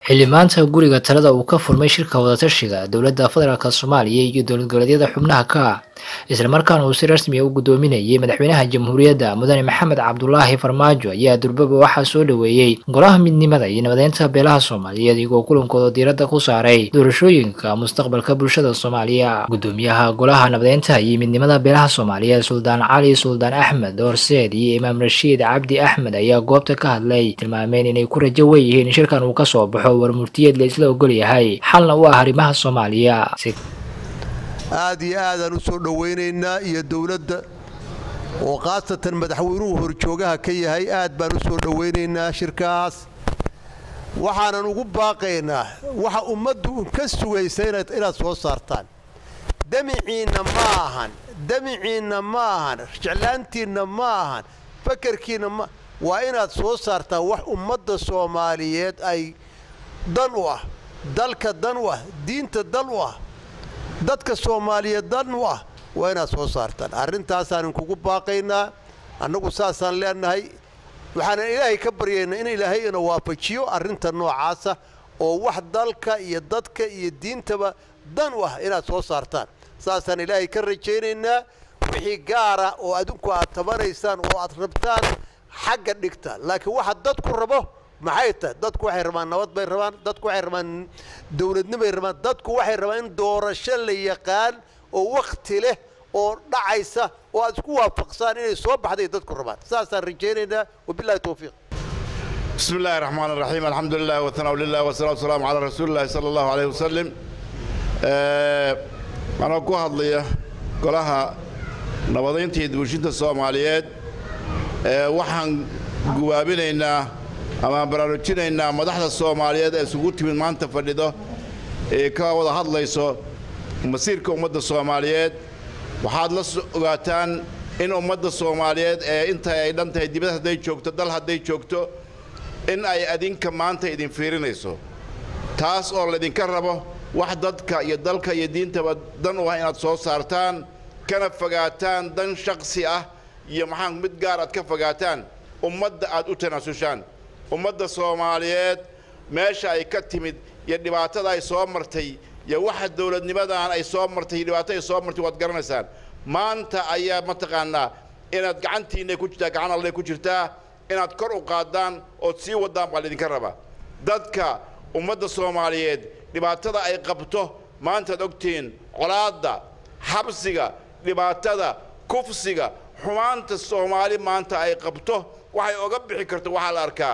xildhibaanka guriga talada uu ka furmay shirka wadatashiga dowladda federaalka Soomaaliya iyo dowlad goboleedyada xubnaha ka isla markaana uu si rasmi ah u gudoominayay madaxweynaha jamhuuriyadda mudane Maxamed Cabdullaahi Farmaajo ayaa durbaba waxaa soo dhaweeyay golaha midnimada iyo nabadeynta beelaha Soomaaliyeed iyagoo kulankooda diiradda ku saaray doorashooyinka mustaqbalka bulshada Soomaaliya. Gudoomiyaha golaha nabadeynta iyo midnimada beelaha Soomaaliyeed Suldaan Cali Suldaan Axmed Horseed iyo Imaam Rashiid Cabdi Axmed ayaa goobta ka hadlay tilmaameen inay ku rajo weeyeen in shirkan uu ka soo baxo warmurtiyeed la isla ogol yahay xalna u ah arrimaha Soomaaliya. aad iyo aad aan u soo dhaweynaynaa iyo dawladda oo qaasatan madaxweynuhu horjoogaha ka yahay aad baan u soo dhaweynaynaa shirkaas waxaanan ugu baaqaynaa waxa ummaddu ka sugaysa inaad soo saartaan damiciina ma ahan jeclaantiina ma ahan fakarkiina ma waa inaad soo saartaan wax ummadda Soomaaliyeed ay dan u ah dalka dan u ah diinta dan u ah dadka Soomaaliyeed dan u ah waa inaad soo saartaan arrintaas aan kugu baaqaynaa annagu saasaan leenahay waxaan ilaahay ka baryaynaa in ilaahay ina waafajiyo arrinta noocaasa oo wax dalka iyo dadka iyo diintaba dan u ah inaad soo saartaan saasaan ilaahay ka rajaynaynaa wixii gaar ah oo adinku aad tabanaysaan oo aad rabtaan xagga dhigta laakiin waxa dadku rabo maxay tahay dadku waxay rabaan nabad bay rabaan dadku waxay rabaan dawladnimo bay rabaan dadku waxay rabaan in doorasho la yaqaan oo waqti leh oo dhacaysa oo aad isku waafaqsaan inay soo baxday dadku rabaan saasaan rajaynaynaa wabillahi tawfiiq. بسم الله الرحمن الرحيم الحمد لله والثناء لله والصلاة والسلام على رسول الله صلى الله عليه وسلم. أنا ku hadlaya golaha nabadeynta iyo bulshada Soomaaliyeed waxaan guwaabinaynaa ama baraarujinaynaa madaxda Soomaaliyeed ee isugu timid maanta fadhido ee ka wada hadlayso masiirka ummadda Soomaaliyeed waxaad la ogaataan in ummadda Soomaaliyeed ee inta ay dhantahay dibadda haday joogto dal haday joogto in ay adinka maanta idin fiirinayso taas oo la idinka rabo wax dadka iyo dalka iyo diintaba dan u ah inaad soo saartaan kana fogaataan dan shakhsi ah iyo maxaan mid gaar aad ka fogaataan ummadda aad u tanaasushaan ummadda Soomaaliyeed meesha ay ka timid iyo dhibaatada ay soo martay iyo waxa dawladnimadan ay soo martay dhibaato ay soo martay waad garanaysaan maanta ayaa mataqaanaa inaad gacantiina ku jirtaa gacan Alle ku jirtaa inaad kor u qaadaan oo sii wadaan baa idinka raba dadka ummadda Soomaaliyeed dhibaatada ay qabto maanta ogtiin colaadda xabsiga dhibaatada kufsiga xumaanta Soomaali maanta ay qabto waxay oga bixi karto waxa la arkaa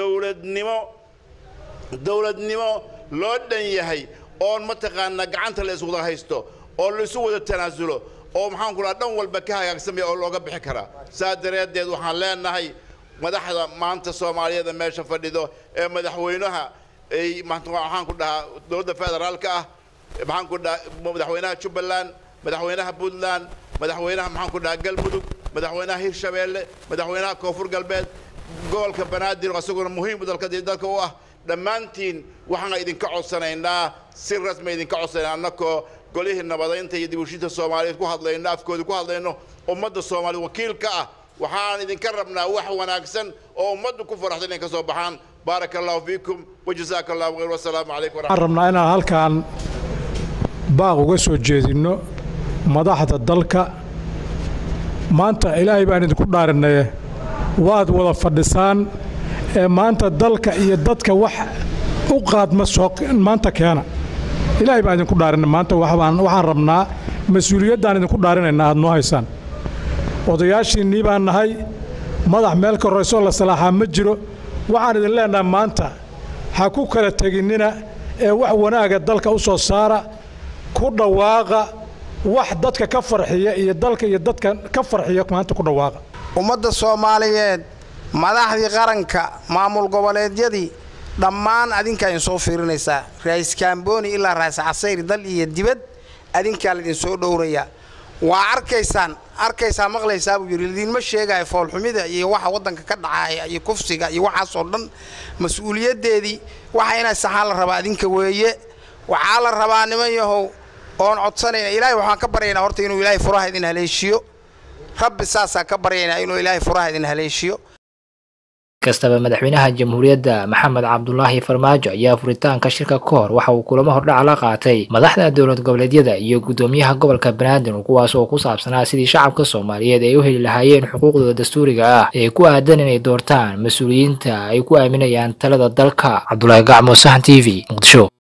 dawladnimo loo dhan yahay oo mataqaana gacanta la isku haysto oo la isu wada tanaasulo oo maxaan ku dhan walba ka hagaagsamay oo looga bixi kara saadareedeed waxaan leenahay madaxda maanta Soomaaliyeed meesha fadhido ee madaxweynaha ay maanta waxaan ku dhahaa dowladda federaalka ah maxaan ku dhahaa madaxweynaha Jubbaland madaxweynaha Puntland madaxweynaha maxaan ku dhahaa Galmudug madaxweynaha Hirshabeelle madaxweynaha Koonfur Galbeed gobolka Banaadir asaguna muhiim u dalka u ah dhammaantiin waxaan idinka codsanaynaa si rasmi idinka codsanaynaa annagoo golihii nabadeynta iyo dibushinta Soomaaliyeed ku hadlayno afkooda ku hadlayno ummadda Soomaaliyeed wakiilka ah waxaan idinka rabnaa wax wanaagsan oo ummaddu ku faraxdo inay ka soo baxaan barakallahu fiikum wajazaakallahu khayr wassalaamu alaykum waxaan rabnaa inaan halkaan baaq uga soo jeedino madaxda dalka maanta ilaahay baan idinku dhaarinay waad wada fadhisaan maanta dalka iyo dadka wax u qaadma soo maanta keena ilaahay baan idinku dhaarinay maanta waxaan rabnaa mas'uuliyaddan idinku dhaarinaynaa aad noo haysaan odayaashiinii baan nahay madax meel ka horeyso la salaaxaa ma jiro waxaan idin leenahay maanta ha ku kala teginina ee wax wanaaga dalka u soo saara ku dhawaaqa wax dadka ka farxiya iyo dalka iyo dadka ka farxiya maanta ku dhawaaqa ummadda Soomaaliyeed madaxdii qaranka maamul goboleedyadii dhammaan adinka ay soo fiirinaysaa ra'iis Kaambooni ilaa ra'iis Casayr dal iyo dibad adinka la idin soo dhowraya waa arkaysaa maqlaysaa buu yiri idin ma sheegay fool xumida iyo waxa wadanka ka dhacay iyo kufsiga iyo waxa soo dhan mas'uuliyadeedii waxa inay saxaan la rabaa adinka weeye waxa la rabaa niman yahow oon codsanayna ilaahay waxaan ka baryaynaa horta inuu ilaahay furaha idin haleeshiyo rabbi saasa ka baryaynaa inuu ilaahay furaha idin haleeshiyo kastaba madaxweynaha jamhuuriyadda maxamed cabdulaahi farmaajo ayaa furitaanka shirka ka hor waxa uu kulamo hordhac la qaatay madaxda dowlad goboleedyada iyo gudoomiyaha gobolka banaadir kuwaas oo ku saabsanaa sidii shacabka Soomaaliyeed ay u heli lahaayeen xuquuqdooda dastuuriga ah ee ku aadan inay doortaan mas'uuliyiinta ay ku aaminayaan talada dalka. Cabdullaahi Gacmo, Sahan TV, Muqdisho.